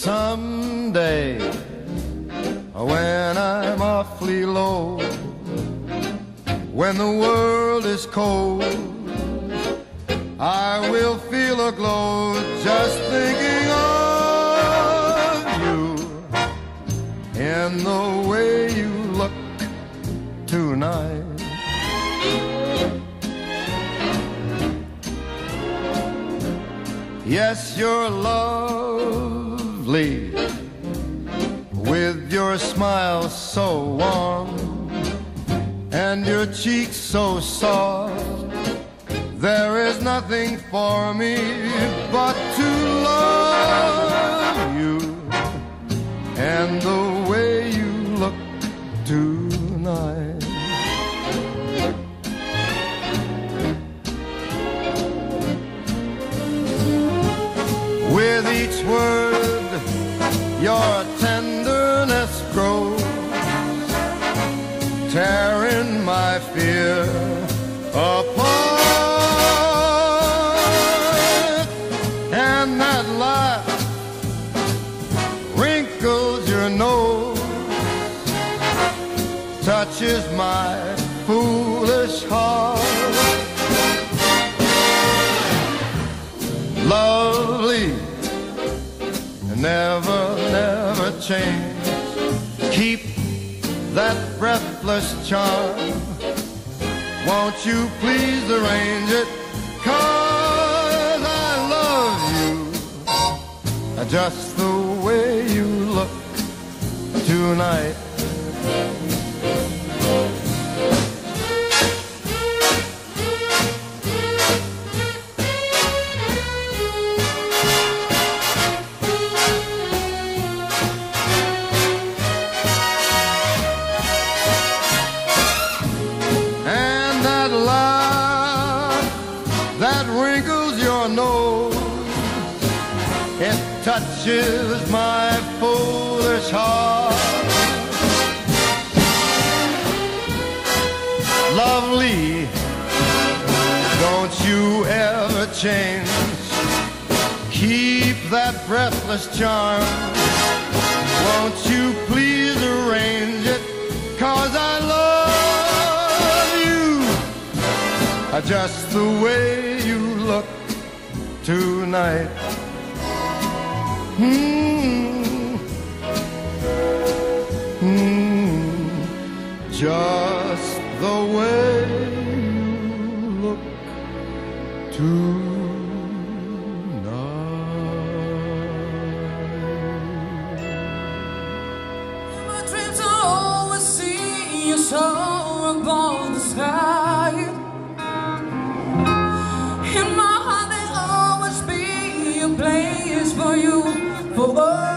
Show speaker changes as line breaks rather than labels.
Someday, when I'm awfully low, when the world is cold, I will feel a glow just thinking of you and the way you look tonight. Yes, you're lovely with your smile so warm and your cheeks so soft. There is nothing for me but to love you and the way you look tonight. With each word, your tenderness grows, tearing my fear apart. And that laugh wrinkles your nose, touches my foolish heart. Lovely, never, never change. Keep that breathless charm. Won't you please arrange it? 'Cause I love you just the way you look tonight. That wrinkles your nose, it touches my foolish heart. Lovely, don't you ever change. Keep that breathless charm. Won't you please arrange it? 'Cause I love you just the way you look tonight. Just the way you look tonight.
My dreams are always see you soar above the sky. In my heart there'll always be a place for you, for